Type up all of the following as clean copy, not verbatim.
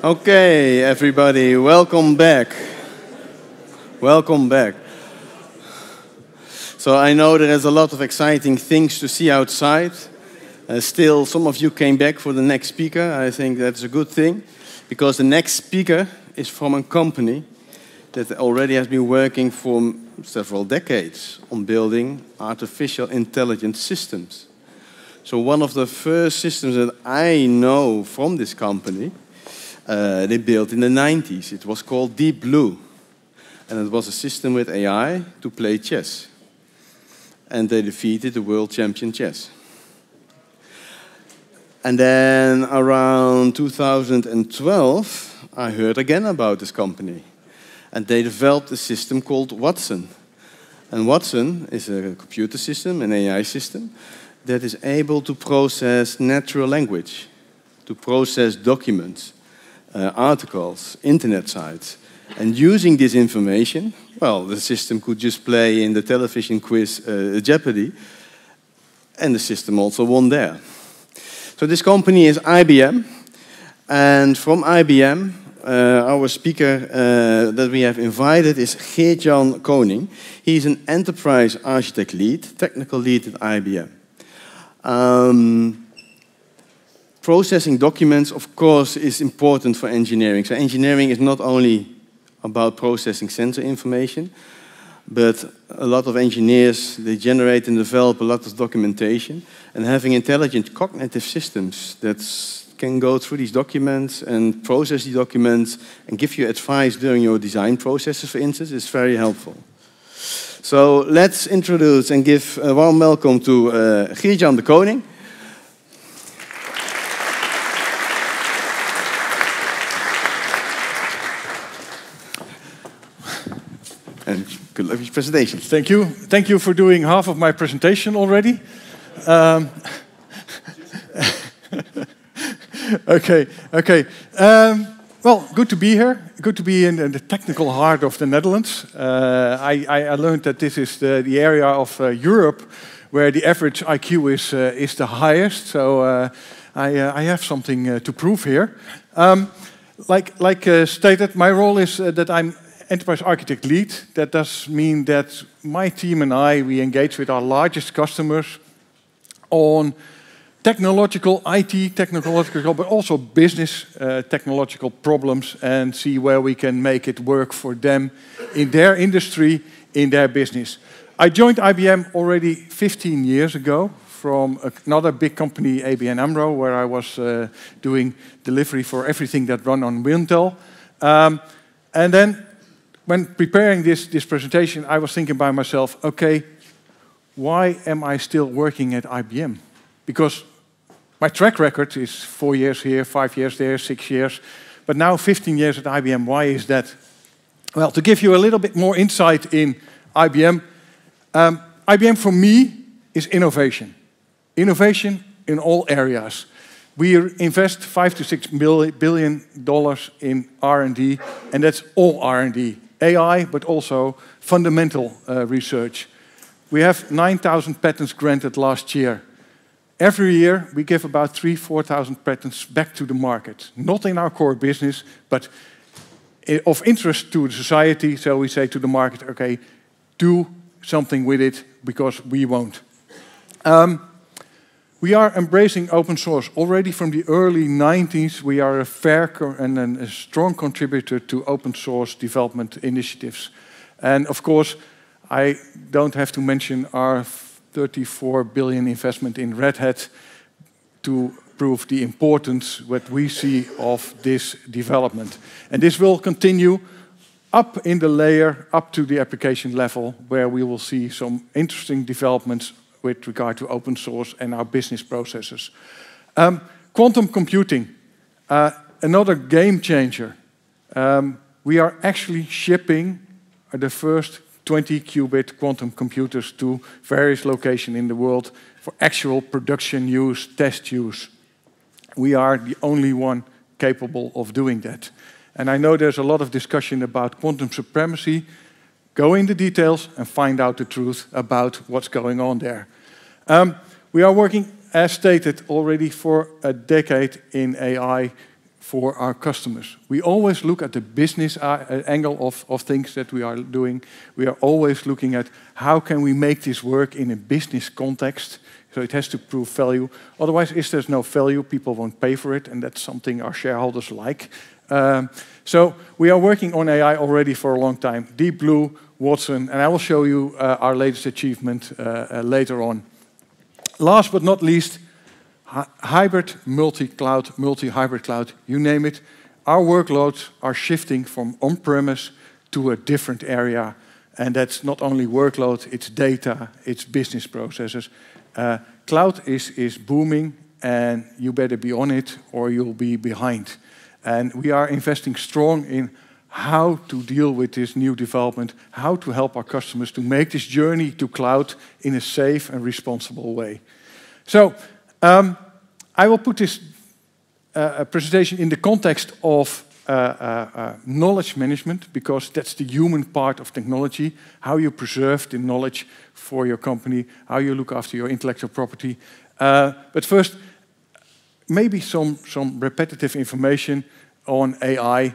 Okay, everybody, welcome back. Welcome back. So I know there's a lot of exciting things to see outside. Still, some of you came back for the next speaker. I think that's a good thing, because the next speaker is from a company that already has been working for several decades on building artificial intelligence systems. So one of the first systems that I know from this company, they built in the 90s. It was called Deep Blue. And it was a system with AI to play chess. And they defeated the world champion chess. And then around 2012, I heard again about this company. And they developed a system called Watson. And Watson is a computer system, an AI system, that is able to process natural language, to process documents, articles, internet sites. And using this information, well, the system could just play in the television quiz Jeopardy, and the system also won there. So this company is IBM, and from IBM, our speaker that we have invited is Geert-Jan Koning. He's an enterprise architect lead, technical lead at IBM. Processing documents, of course, is important for engineering. So engineering is not only about processing sensor information, but a lot of engineers, they generate and develop a lot of documentation, and having intelligent cognitive systems that can go through these documents and process the documents and give you advice during your design processes, for instance, is very helpful. So let's introduce and give a warm welcome to Geert-Jan de Koning. And good luck with your presentation. Thank you. Thank you for doing half of my presentation already. Okay. Well, good to be here. Good to be in the technical heart of the Netherlands. I learned that this is the area of Europe where the average IQ is the highest. So I have something to prove here. Like stated, my role is that I'm enterprise architect lead. That does mean that my team and we engage with our largest customers on technological, IT technological, but also business technological problems, and see where we can make it work for them in their industry, in their business. I joined IBM already 15 years ago from another big company, ABN AMRO, where I was doing delivery for everything that run on Wintel. And then when preparing this presentation, I was thinking by myself, okay, why am I still working at IBM? Because my track record is 4 years here, 5 years there, 6 years, but now 15 years at IBM. Why is that? Well, to give you a little bit more insight in IBM, IBM for me is innovation. Innovation in all areas. We invest $5 to $6 billion in R&D, and that's all R&D. AI, but also fundamental research. We have 9,000 patents granted last year. Every year, we give about 3,000 to 4,000 patents back to the market. Not in our core business, but of interest to the society. So we say to the market, okay, do something with it, because we won't. We are embracing open source. Already from the early 90s, we are a fair and a strong contributor to open source development initiatives. And of course, I don't have to mention our 34 billion investment in Red Hat to prove the importance what we see of this development. And this will continue up in the layer, up to the application level, where we will see some interesting developments with regard to open source and our business processes. Quantum computing, another game changer. We are actually shipping the first 20-qubit quantum computers to various locations in the world for actual production use, test use. We are the only one capable of doing that. And I know there's a lot of discussion about quantum supremacy. Go in the details and find out the truth about what's going on there. We are working, as stated already, for a decade in AI for our customers. We always look at the business angle of things that we are doing. We are always looking at how can we make this work in a business context. So it has to prove value. Otherwise, if there's no value, people won't pay for it, and that's something our shareholders like. So we are working on AI already for a long time. Deep Blue, Watson, and I will show you our latest achievement later on. Last but not least, hybrid, multi-cloud, multi-hybrid cloud, you name it. Our workloads are shifting from on-premise to a different area. And that's not only workload, it's data, it's business processes. Cloud is booming, and you better be on it or you'll be behind. And we are investing strong in how to deal with this new development, how to help our customers to make this journey to cloud in a safe and responsible way. So I will put this presentation in the context of knowledge management, because that's the human part of technology, how you preserve the knowledge for your company, how you look after your intellectual property. But first, maybe some repetitive information on AI.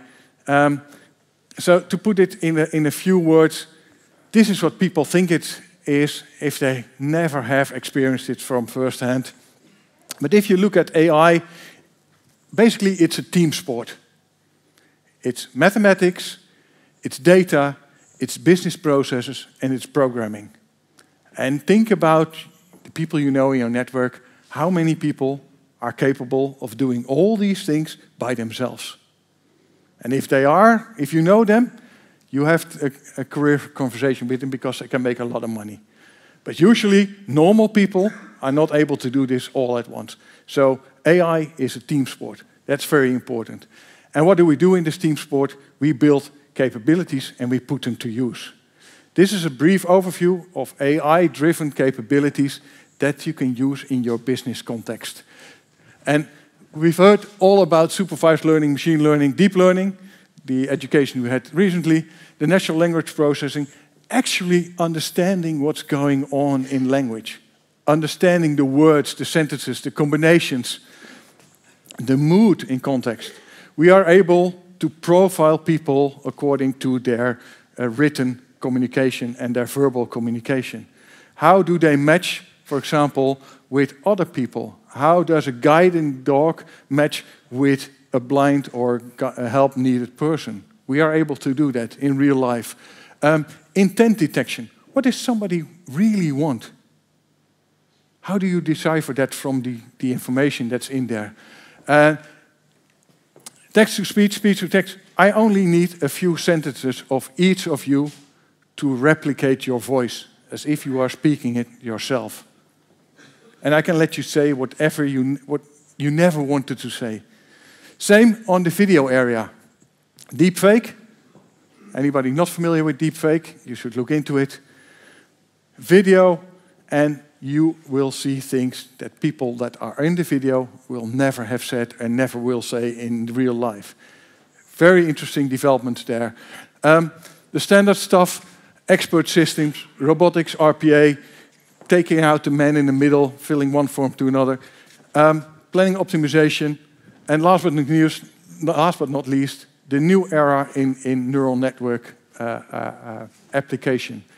So to put it in a few words, this is what people think it is if they never have experienced it from first hand. But if you look at AI, basically it's a team sport. It's mathematics, it's data, it's business processes, and it's programming. And think about the people you know in your network. How many people are capable of doing all these things by themselves? And if they are, if you know them, you have a career conversation with them, because they can make a lot of money. But usually, normal people are not able to do this all at once. So AI is a team sport. That's very important. And what do we do in this team sport? We build capabilities and we put them to use. This is a brief overview of AI-driven capabilities that you can use in your business context. And we've heard all about supervised learning, machine learning, deep learning, the education we had recently, the natural language processing, actually understanding what's going on in language, understanding the words, the sentences, the combinations, the mood in context. We are able to profile people according to their written communication and their verbal communication. How do they match, for example, with other people? How does a guiding dog match with a blind or a help-needed person? We are able to do that in real life. Intent detection. What does somebody really want? How do you decipher that from the information that's in there? Text-to-speech, speech-to-text. I only need a few sentences of each of you to replicate your voice, as if you are speaking it yourself. And I can let you say whatever what you never wanted to say. Same on the video area. Deepfake. Anybody not familiar with deepfake? You should look into it. Video, and you will see things that people that are in the video will never have said and never will say in real life. Very interesting developments there. The standard stuff, expert systems, robotics, RPA, taking out the man in the middle, filling one form to another, planning optimization, and last but not least, the new era in neural network application.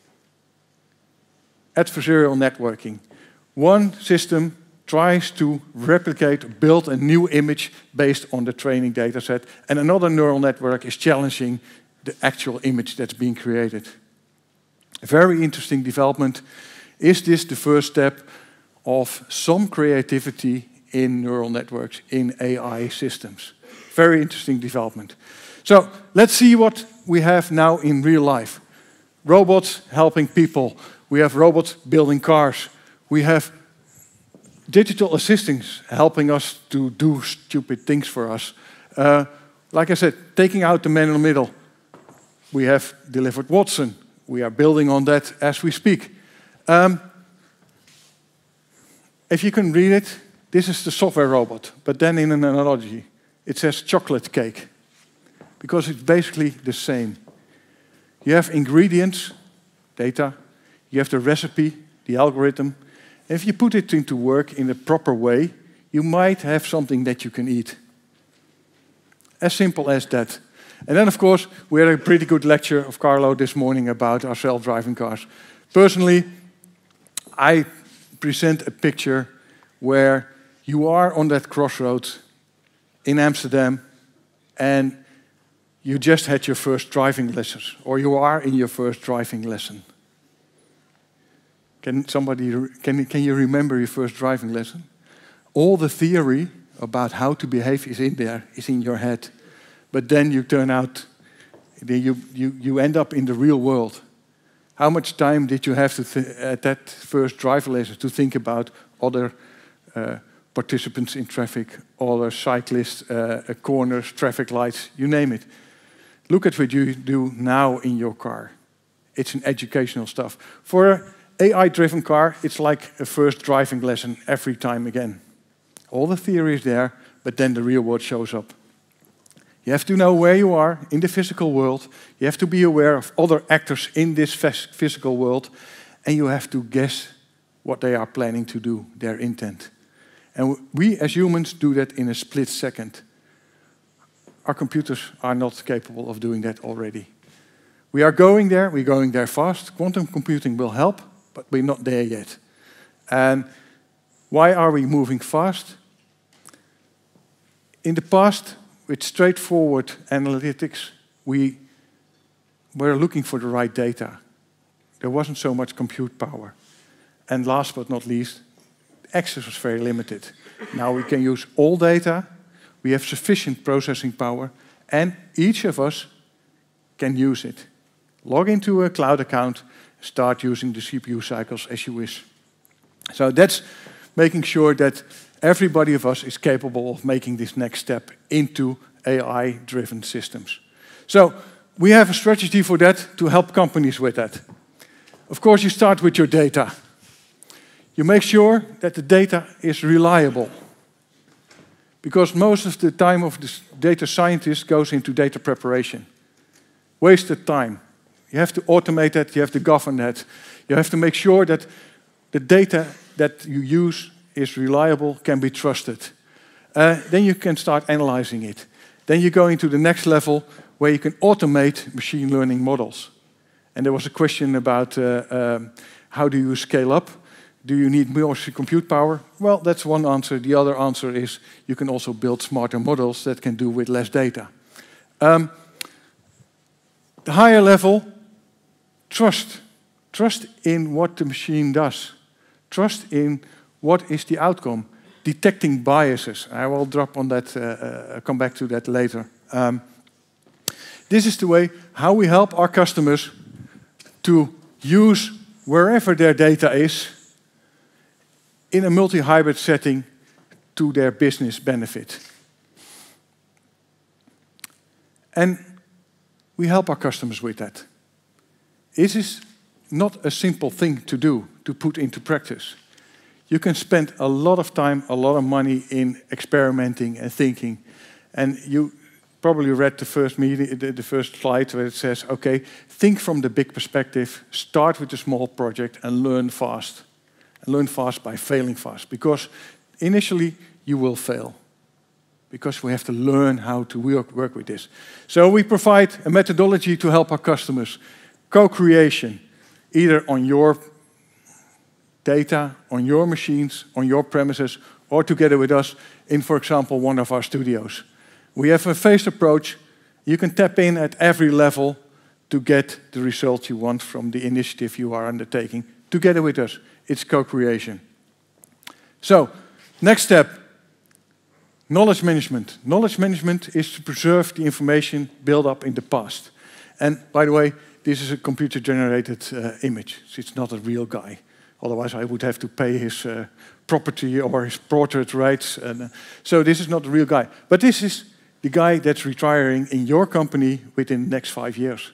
Adversarial networking. One system tries to replicate, build a new image based on the training data set, and another neural network is challenging the actual image that's being created. A very interesting development. Is this the first step of some creativity in neural networks, in AI systems? Very interesting development. So let's see what we have now in real life. Robots helping people. We have robots building cars. We have digital assistants helping us to do stupid things for us. Like I said, taking out the man in the middle. We have delivered Watson. We are building on that as we speak. If you can read it, this is the software robot, but then in an analogy. It says chocolate cake, because it's basically the same. You have ingredients, data, you have the recipe, the algorithm. And if you put it into work in a proper way, you might have something that you can eat. As simple as that. And then, of course, we had a pretty good lecture of Carlo this morning about our self-driving cars. Personally, I present a picture where you are on that crossroads in Amsterdam and you just had your first driving lessons, or you are in your first driving lesson. Can you remember your first driving lesson? All the theory about how to behave is in there, is in your head. But then you turn out, you end up in the real world. How much time did you have at that first driving lesson to think about other participants in traffic, other cyclists, corners, traffic lights, you name it. Look at what you do now in your car. It's an educational stuff. For an AI-driven car, it's like a first driving lesson every time again. All the theory is there, but then the real world shows up. You have to know where you are in the physical world. You have to be aware of other actors in this physical world. And you have to guess what they are planning to do, their intent. And we as humans do that in a split second. Our computers are not capable of doing that already. We're going there fast. Quantum computing will help, but we're not there yet. And why are we moving fast? In the past, with straightforward analytics, we were looking for the right data. There wasn't so much compute power. And last but not least, access was very limited. Now we can use all data, we have sufficient processing power, and each of us can use it. Log into a cloud account, start using the CPU cycles as you wish. So that's making sure that everybody of us is capable of making this next step into AI-driven systems. So we have a strategy for that to help companies with that. Of course, you start with your data. You make sure that the data is reliable. Because most of the time of the data scientist goes into data preparation. Wasted time. You have to automate that, you have to govern that. You have to make sure that the data that you use is reliable, can be trusted. Then you can start analyzing it. Then you go into the next level where you can automate machine learning models. And there was a question about how do you scale up? Do you need more compute power? Well, that's one answer. The other answer is you can also build smarter models that can do with less data. The higher level, trust. Trust in what the machine does. Trust in what is the outcome. Detecting biases. I will drop on that, come back to that later. This is the way how we help our customers to use wherever their data is in a multi-hybrid setting to their business benefit. And we help our customers with that. This is not a simple thing to do, to put into practice. You can spend a lot of time, a lot of money in experimenting and thinking. And you probably read the first slide where it says, okay, think from the big perspective, start with a small project and learn fast. And learn fast by failing fast. Because initially you will fail. Because we have to learn how to work with this. So we provide a methodology to help our customers. Co-creation, either on your data, on your machines, on your premises, or together with us in, for example, one of our studios. We have a phased approach. You can tap in at every level to get the result you want from the initiative you are undertaking, together with us. It's co-creation. So, next step, knowledge management. Knowledge management is to preserve the information built up in the past. And by the way, this is a computer-generated image. So it's not a real guy. Otherwise, I would have to pay his property or his portrait rights. And, so this is not a real guy. But this is the guy that's retiring in your company within the next 5 years.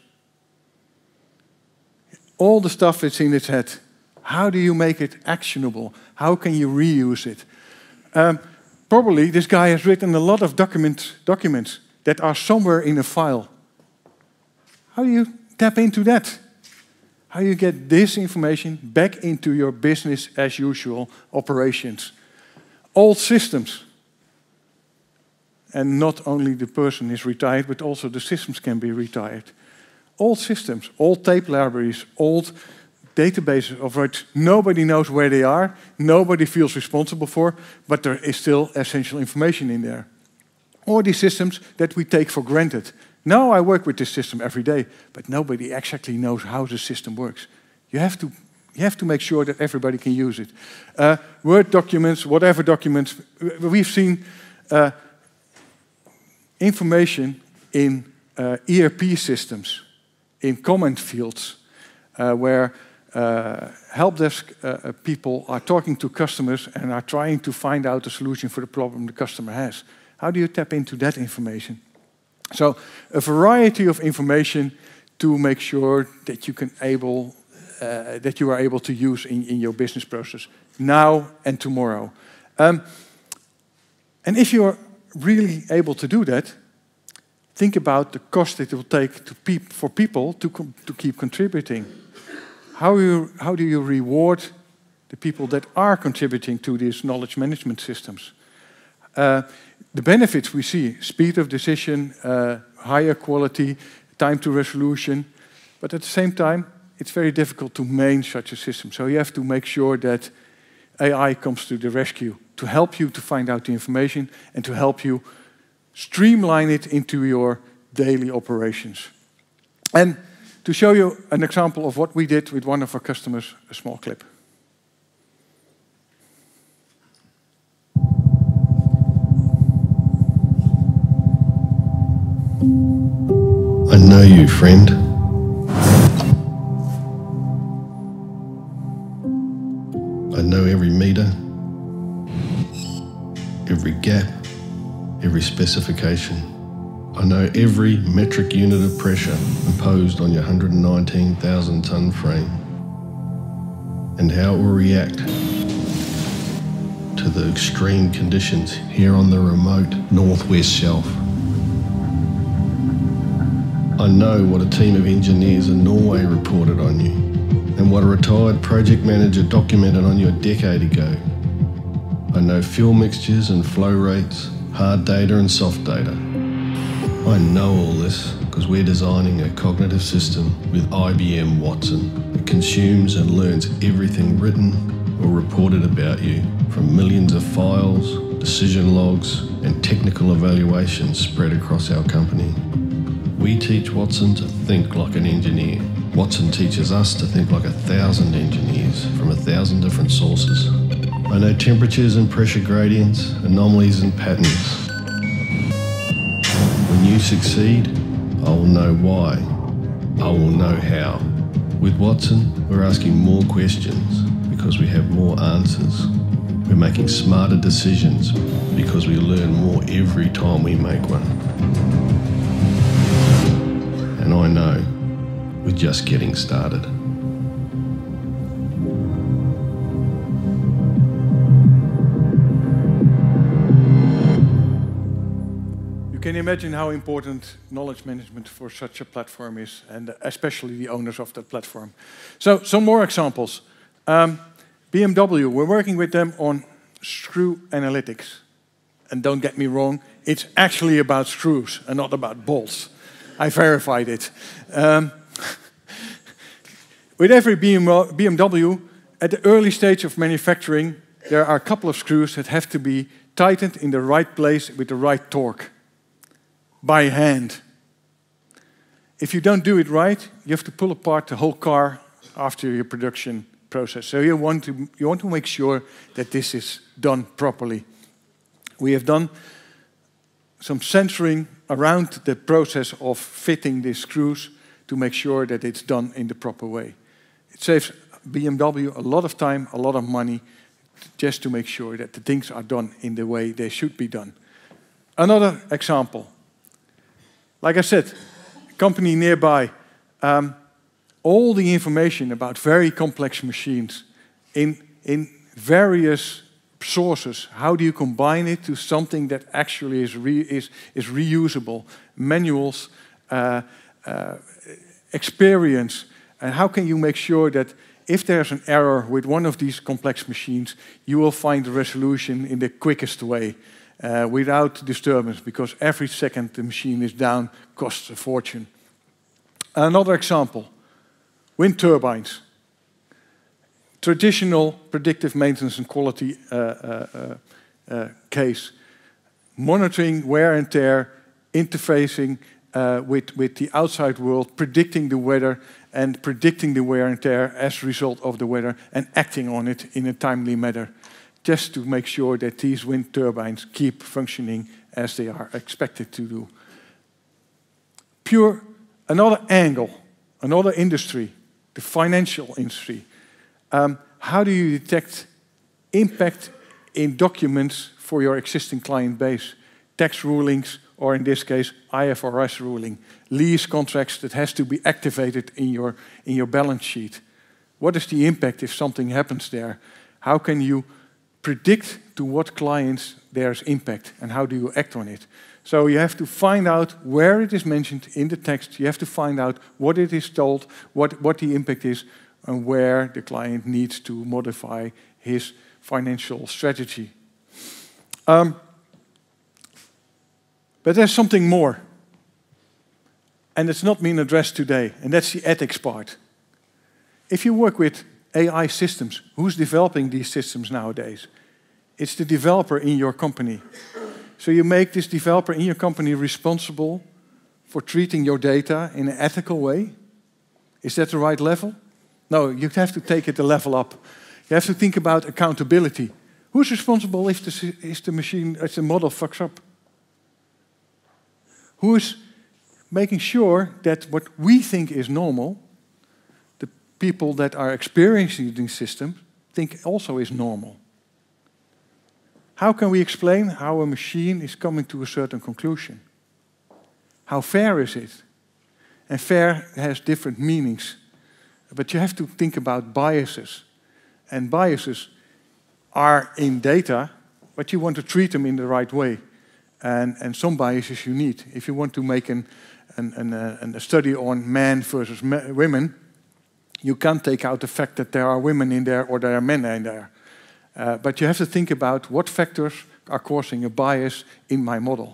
All the stuff that's in his head. How do you make it actionable? How can you reuse it? Probably this guy has written a lot of documents that are somewhere in a file. How do you tap into that? How you get this information back into your business as usual operations. Old systems. and not only the person is retired, but also the systems can be retired. Old systems, old tape libraries, old databases of which nobody knows where they are, nobody feels responsible for, but there is still essential information in there. Or these systems that we take for granted. Now I work with this system every day, but nobody exactly knows how the system works. You have to make sure that everybody can use it. Word documents, whatever documents, we've seen information in ERP systems, in comment fields, where help desk people are talking to customers and are trying to find out a solution for the problem the customer has. How do you tap into that information? So a variety of information to make sure that you are able to use in your business process now and tomorrow. And if you're really able to do that, think about the cost it will take for people to keep contributing. How do you reward the people that are contributing to these knowledge management systems? The benefits we see, speed of decision, higher quality, time to resolution, but at the same time, it's very difficult to manage such a system. So you have to make sure that AI comes to the rescue to help you to find out the information and to help you streamline it into your daily operations. And to show you an example of what we did with one of our customers, a small clip. I know you, friend. I know every meter, every gap, every specification. I know every metric unit of pressure imposed on your 119,000 ton frame and how it will react to the extreme conditions here on the remote northwest shelf. I know what a team of engineers in Norway reported on you and what a retired project manager documented on you a decade ago. I know fuel mixtures and flow rates, hard data and soft data. I know all this because we're designing a cognitive system with IBM Watson that consumes and learns everything written or reported about you from millions of files, decision logs and technical evaluations spread across our company. We teach Watson to think like an engineer. Watson teaches us to think like 1,000 engineers from 1,000 different sources. I know temperatures and pressure gradients, anomalies and patterns. When you succeed, I will know why. I will know how. With Watson, we're asking more questions because we have more answers. We're making smarter decisions because we learn more every time we make one. And I know we're just getting started. You can imagine how important knowledge management for such a platform is, and especially the owners of that platform. So, some more examples. BMW, we're working with them on screw analytics. And don't get me wrong, it's actually about screws and not about bolts. I verified it. With every BMW, at the early stage of manufacturing, there are a couple of screws that have to be tightened in the right place with the right torque, by hand. If you don't do it right, you have to pull apart the whole car after your production process. So you want to make sure that this is done properly. We have done some sensoring around the process of fitting these screws to make sure that it's done in the proper way. It saves BMW a lot of time, a lot of money, just to make sure that the things are done in the way they should be done. Another example. Like I said, a company nearby, all the information about very complex machines in various sources. How do you combine it to something that actually is reusable? Manuals, experience, and how can you make sure that if there's an error with one of these complex machines, you will find the resolution in the quickest way? without disturbance, because every second the machine is down costs a fortune. Another example, wind turbines. Traditional predictive maintenance and quality case. Monitoring wear and tear, interfacing with the outside world, predicting the weather and predicting the wear and tear as a result of the weather and acting on it in a timely manner, just to make sure that these wind turbines keep functioning as they are expected to do. Another angle, another industry, the financial industry. How do you detect impact in documents for your existing client base? Tax rulings, or in this case, IFRS ruling. Lease contracts that has to be activated in your balance sheet. What is the impact if something happens there? How can you predict to what clients there's impact, and how do you act on it? So you have to find out where it is mentioned in the text. You have to find out what it is told, what the impact is, and where the client needs to modify his financial strategy. But there's something more. And it's not being addressed today, and that's the ethics part. If you work with AI systems, who's developing these systems nowadays? It's the developer in your company. So you make this developer in your company responsible for treating your data in an ethical way. Is that the right level? No, you have to take it a level up. You have to think about accountability. Who's responsible if the model fucks up? Who is making sure that what we think is normal, the people that are experiencing these systems think also is normal? How can we explain how a machine is coming to a certain conclusion? How fair is it? And fair has different meanings. But you have to think about biases. And biases are in data, but you want to treat them in the right way. And some biases you need. If you want to make a study on men versus women, you can't take out the fact that there are women in there or there are men in there. But you have to think about what factors are causing a bias in my model.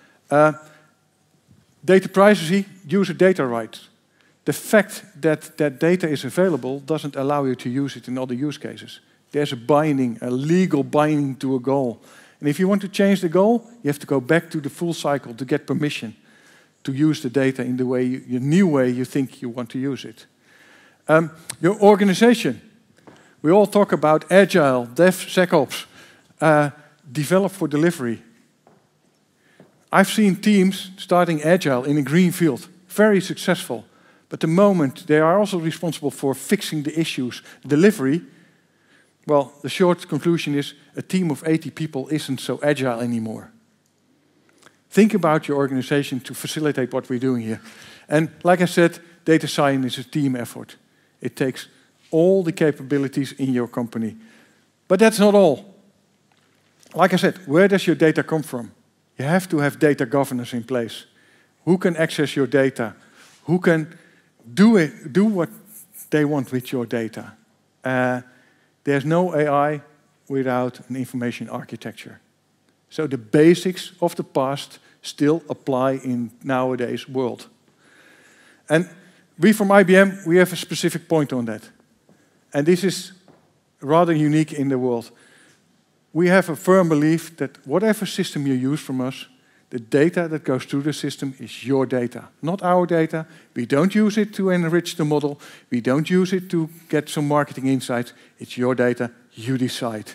Data privacy, user data rights. The fact that that data is available doesn't allow you to use it in other use cases. There's a legal binding to a goal. And if you want to change the goal, you have to go back to the full cycle to get permission to use the data in the way, your new way you think you want to use it. Your organization. We all talk about agile, DevSecOps, develop for delivery. I've seen teams starting agile in a green field, very successful. But the moment they are also responsible for fixing the issues, delivery, well, the short conclusion is a team of 80 people isn't so agile anymore. Think about your organization to facilitate what we're doing here. And like I said, data science is a team effort. It takes all the capabilities in your company. But that's not all. Like I said, where does your data come from? You have to have data governance in place. Who can access your data? Who can do what they want with your data? There's no AI without an information architecture. So the basics of the past still apply in nowadays world. And we from IBM, we have a specific point on that. And this is rather unique in the world. We have a firm belief that whatever system you use from us, the data that goes through the system is your data, not our data. We don't use it to enrich the model. We don't use it to get some marketing insights. It's your data. You decide.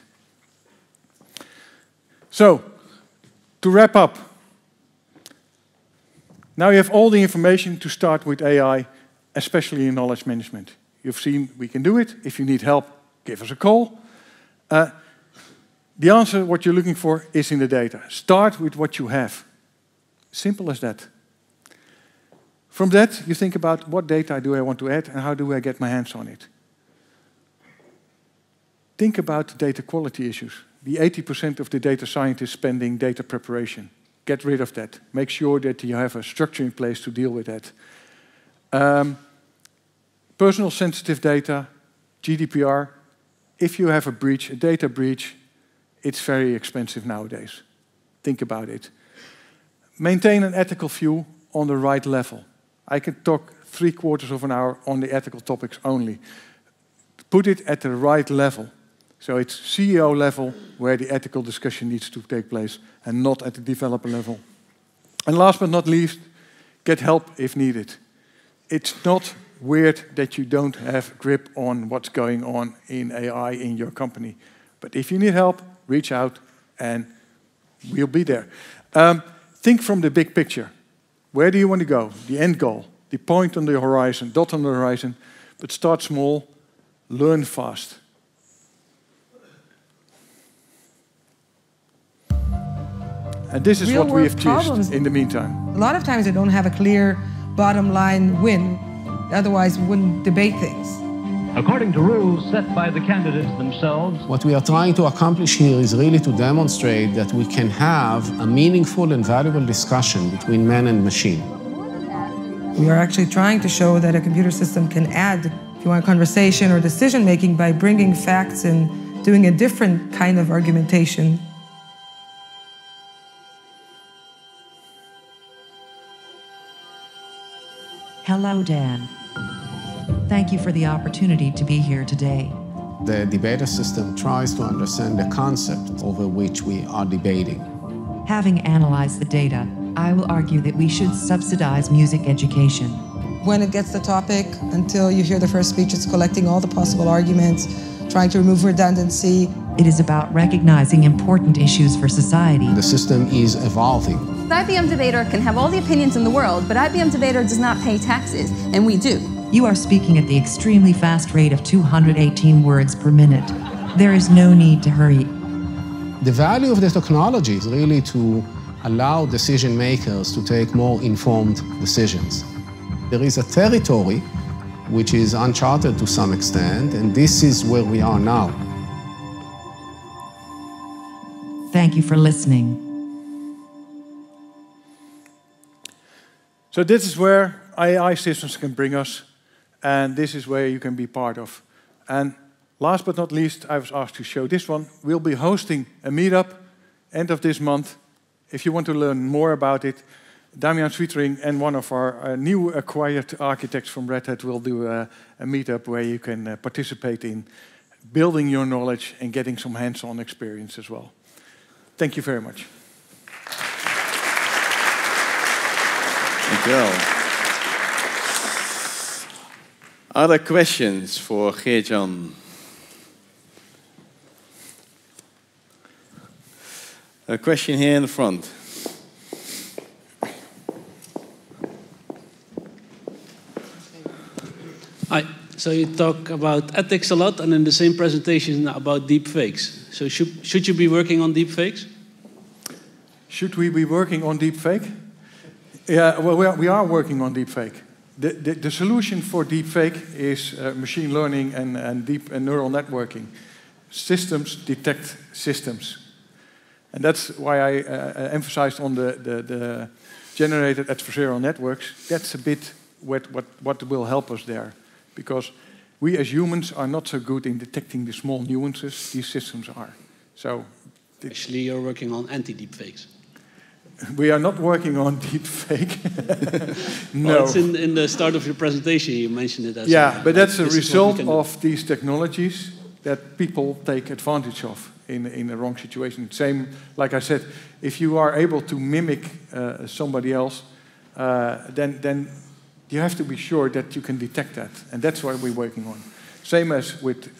So, to wrap up, now you have all the information to start with AI, especially in knowledge management. You've seen we can do it. If you need help, give us a call. The answer, what you're looking for, is in the data. Start with what you have. Simple as that. From that, you think about what data do I want to add and how do I get my hands on it. Think about the data quality issues. The 80% of the data scientists spending data preparation. Get rid of that. Make sure that you have a structure in place to deal with that. Personal sensitive data, GDPR. If you have a breach, a data breach, it's very expensive nowadays. think about it. Maintain an ethical view on the right level. I can talk 3/4 of an hour on the ethical topics only. Put it at the right level. So it's CEO level where the ethical discussion needs to take place and not at the developer level. And last but not least, get help if needed. It's not weird that you don't have grip on what's going on in AI in your company. But if you need help, reach out and we'll be there. Think from the big picture. Where do you want to go? The end goal, the point on the horizon, dot on the horizon. But start small, learn fast. And this is what we have chosen in the meantime. A lot of times they don't have a clear bottom line win. Otherwise, we wouldn't debate things. According to rules set by the candidates themselves. What we are trying to accomplish here is really to demonstrate that we can have a meaningful and valuable discussion between man and machine. We are actually trying to show that a computer system can add, if you want, conversation or decision making by bringing facts and doing a different kind of argumentation. Hello, Dan. Thank you for the opportunity to be here today. The debater system tries to understand the concept over which we are debating. Having analyzed the data, I will argue that we should subsidize music education. When it gets the topic, until you hear the first speech, it's collecting all the possible arguments, trying to remove redundancy. It is about recognizing important issues for society. The system is evolving. The IBM debater can have all the opinions in the world, but IBM debater does not pay taxes, and we do. You are speaking at the extremely fast rate of 218 words per minute. There is no need to hurry. The value of the technology is really to allow decision makers to take more informed decisions. There is a territory which is uncharted to some extent, and this is where we are now. Thank you for listening. So this is where AI systems can bring us, and this is where you can be part of. And last but not least, I was asked to show this one. We'll be hosting a meetup end of this month. If you want to learn more about it, Damian Swietering and one of our new acquired architects from Red Hat will do a meetup where you can participate in building your knowledge and getting some hands-on experience as well. Thank you very much. Dankjewel. Other questions for Geert-Jan? A question here in the front. Hi. So you talk about ethics a lot, and in the same presentation about deep fakes. So should you be working on deep fakes? Should we be working on deep fake? Yeah, well, we are working on deep fake. The solution for deep fake is machine learning and deep neural networking. Systems detect systems. And that's why I emphasized on the generated adversarial networks. That's a bit what will help us there. Because we as humans are not so good in detecting the small nuances. These systems are. So actually, you're working on anti-deepfakes. We are not working on deepfake. No. Well, it's in the start of your presentation. You mentioned it as but that's a result of these technologies that people take advantage of in the wrong situation. Same, like I said, if you are able to mimic somebody else, then you have to be sure that you can detect that, and that's what we're working on. Same as with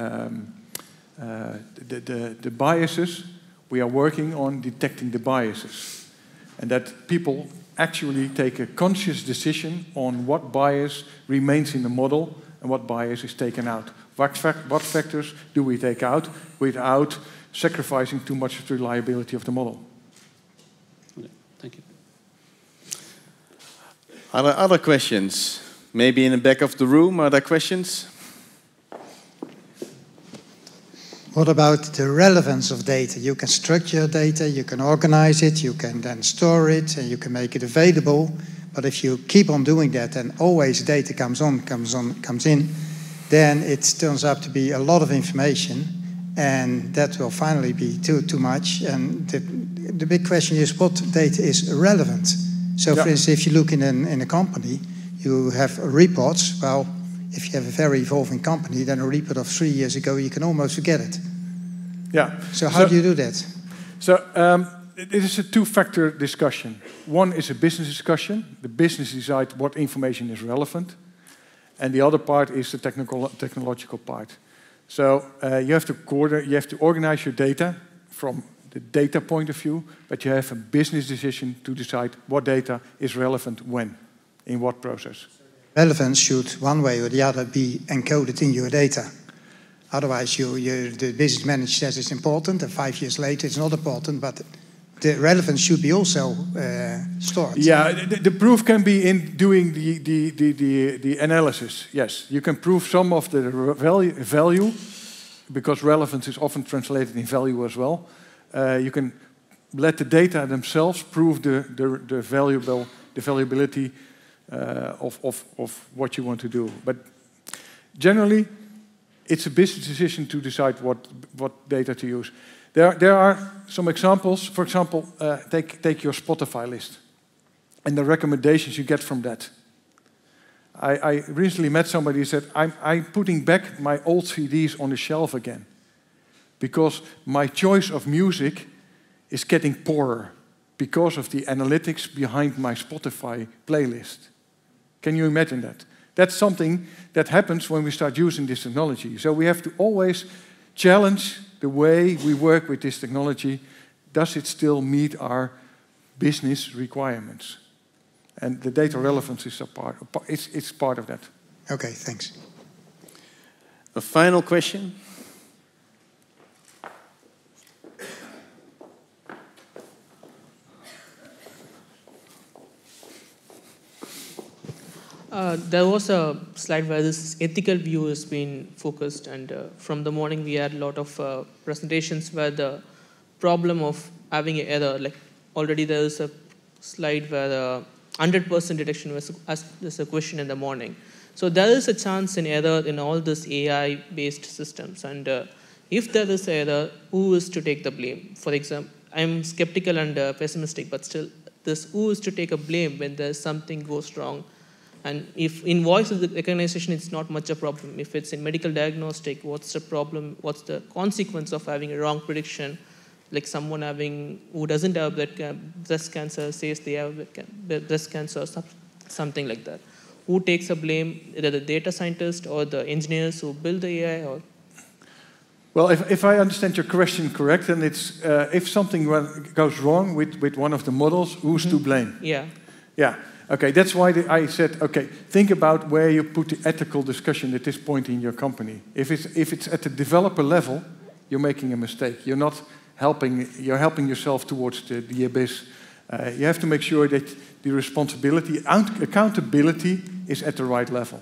the biases, we are working on detecting the biases, and that people actually take a conscious decision on what bias remains in the model and what bias is taken out. What factors do we take out without sacrificing too much of the reliability of the model? Okay, thank you. Are there other questions? Maybe in the back of the room, are there questions? What about the relevance of data? You can structure data, you can organize it, you can then store it, and you can make it available. But if you keep on doing that and always data comes in, then it turns out to be a lot of information, and that will finally be too much. And the big question is, what data is relevant? So, for instance, if you look in a company, you have reports. Well, if you have a very evolving company, then a report of 3 years ago, you can almost forget it. Yeah. So how do you do that? So it is a two-factor discussion. One is a business discussion. The business decides what information is relevant. And the other part is the technological part. So you have to organize your data from the data point of view, but you have a business decision to decide what data is relevant when, in what process. Relevance should, one way or the other, be encoded in your data. Otherwise, the business manager says it's important, and 5 years later it's not important, but the relevance should be also stored. Yeah, the proof can be in doing the analysis, yes. You can prove some of the value, because relevance is often translated in value as well. You can let the data themselves prove the valuability of what you want to do. But generally, it's a business decision to decide what data to use. There are some examples. For example, take your Spotify list and the recommendations you get from that. I recently met somebody who said, I'm putting back my old CDs on the shelf again because my choice of music is getting poorer because of the analytics behind my Spotify playlist. Can you imagine that? That's something that happens when we start using this technology. So we have to always challenge the way we work with this technology. Does it still meet our business requirements? And the data relevance is it's part of that. Okay, thanks. A final question. There was a slide where this ethical view has been focused, and from the morning we had a lot of presentations where the problem of having an error, like already there is a slide where the 100% detection was asked as a question in the morning. So there is a chance in error in all these AI-based systems, and if there is error, who is to take the blame? For example, I'm skeptical and pessimistic, but still, who is to take a blame when there's something goes wrong? And if in voice recognition, it's not much a problem. If it's in medical diagnostic, what's the problem? What's the consequence of having a wrong prediction? Like someone who doesn't have breast cancer says they have breast cancer, something like that. Who takes a blame? Either the data scientist or the engineers who build the AI? Or? Well, if I understand your question correct, then it's if something goes wrong with one of the models, who's to blame? Yeah. Yeah. Okay, that's why I said, okay, think about where you put the ethical discussion at this point in your company. If it's at the developer level, you're making a mistake. You're helping yourself towards the abyss. You have to make sure that the responsibility, accountability is at the right level.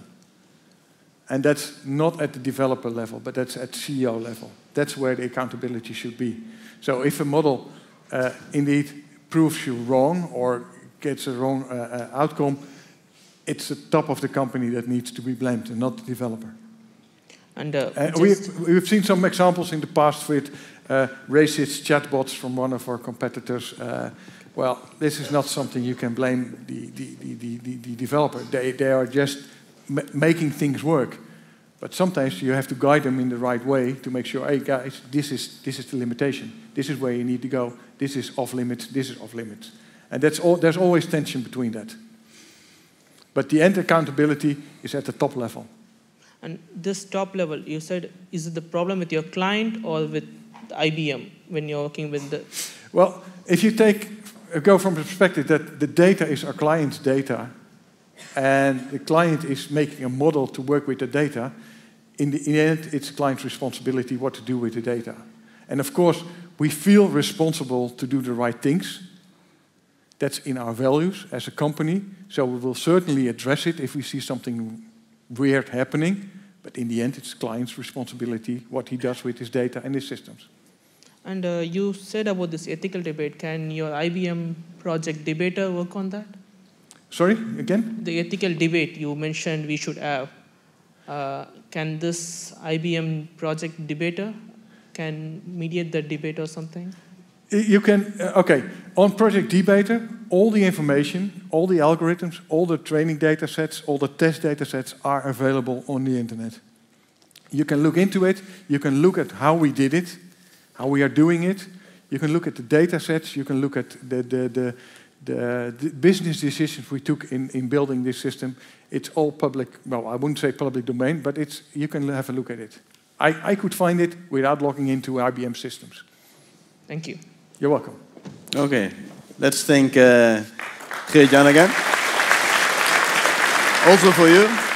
And that's not at the developer level, but that's at CEO level. That's where the accountability should be. So if a model indeed proves you wrong or gets a wrong outcome, it's the top of the company that needs to be blamed and not the developer. And we've seen some examples in the past with racist chatbots from one of our competitors. Well, this is not something you can blame the developer. They are just making things work. But sometimes you have to guide them in the right way to make sure, hey guys, this is the limitation. This is where you need to go. This is off limits. This is off limits. And there's always tension between that. But the end accountability is at the top level. And this top level, you said, is it the problem with your client or with IBM when you're working with the... Well, if you go from the perspective that the data is our client's data, and the client is making a model to work with the data, in the end, it's the client's responsibility what to do with the data. And of course, we feel responsible to do the right things. That's in our values as a company, so we will certainly address it if we see something weird happening, but in the end it's the client's responsibility what he does with his data and his systems. And you said about this ethical debate. Can your IBM project debater work on that? Sorry, again? The ethical debate you mentioned we should have. Can this IBM project debater, can mediate the debate or something? You can, okay, on Project Debater, all the information, all the algorithms, all the training data sets, all the test data sets are available on the internet. You can look into it, you can look at how we did it, how we are doing it, you can look at the data sets, you can look at the business decisions we took in building this system. It's all public, well, I wouldn't say public domain, but you can have a look at it. I could find it without logging into IBM systems. Thank you. You're welcome. Okay, let's thank Geert-Jan again. Also for you.